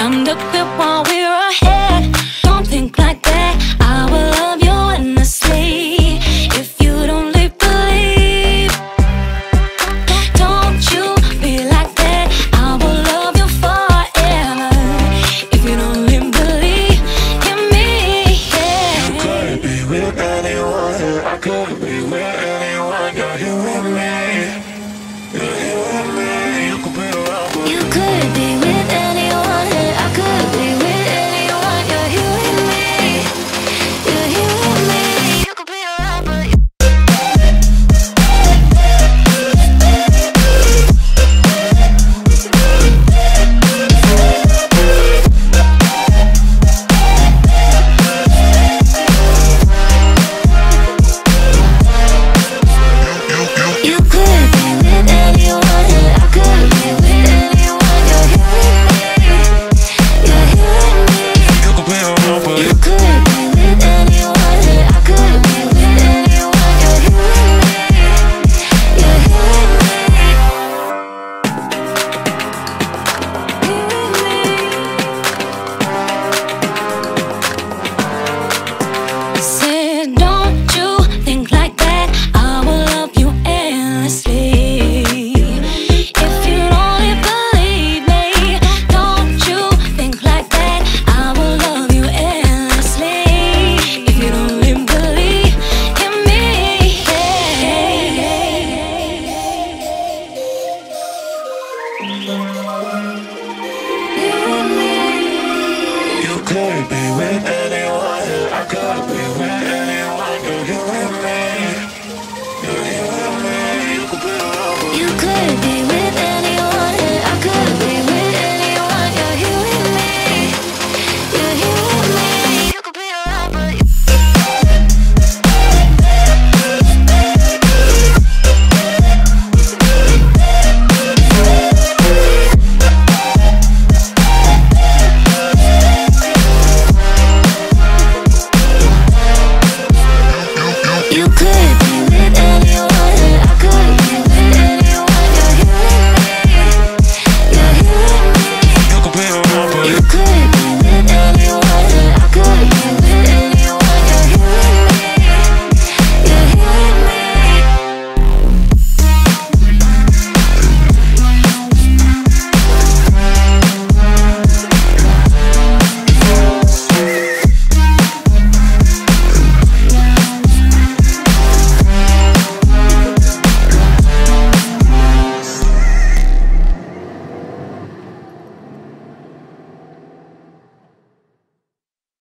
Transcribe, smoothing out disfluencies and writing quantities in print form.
Time to quit while we're ahead. Don't think like that. I will love you endlessly. If you don't leave, believe. Don't you be like that. I will love you forever. If you don't leave, believe in me, yeah. You could be with anyone, I could be with anyone. You're here with me. You're here with me. You could be around, but You could be with anyone, I could be with anyone. You're here with me. You're here with me. You could be around, but you could be with anyone, I could be with anyone. You're here with me. You're here with me. you could be around, but You could be with anyone, I could be with anyone. You're here with me. You're here with me. Said, don't you think like that. I will love you endlessly. If you only believe me, don't you think like that. I will love you endlessly. If you don't even believe in me, you could be with anyone, I could be with anyone. You're here with me. You're here with me. You could be around, but you could